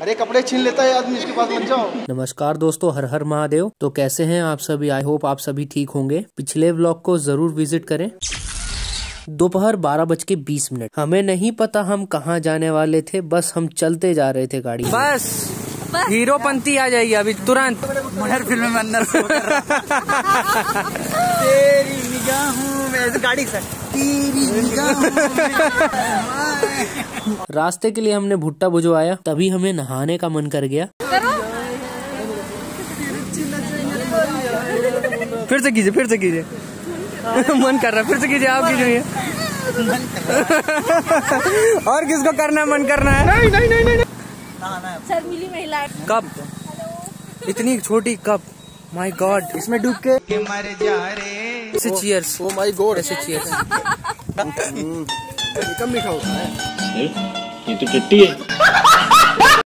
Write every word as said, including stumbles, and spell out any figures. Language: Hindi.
अरे कपड़े छीन लेता है आदमी, इसके पास मत जाओ। नमस्कार दोस्तों, हर हर महादेव। तो कैसे हैं आप सभी? आई होप आप सभी ठीक होंगे। पिछले व्लॉग को जरूर विजिट करें। दोपहर बारह बज के बीस मिनट। हमें नहीं पता हम कहाँ जाने वाले थे, बस हम चलते जा रहे थे गाड़ी। बस हीरोपंती आ जाएगी अभी तुरंत। मगर फिल्म में अंदर तेरी निगाहों में गाड़ी से तेरी निगाहों में। रास्ते के लिए हमने भुट्टा बुझवाया, तभी हमें नहाने का मन कर गया। फिर से कीजिए फिर से कीजिए मन कर रहा, फिर से कीजिए, आप कीजिए। और किसको करना मन करना है? नहीं नहीं नहीं नहीं शर्मीली महिला। कब इतनी छोटी कप, माय गॉड, इसमें डूब के मर जा रे। ऐसे चीयर्स, ओ माय गॉड, ऐसे चीयर्स। कम मीठा होता है ये तो टट्टी है।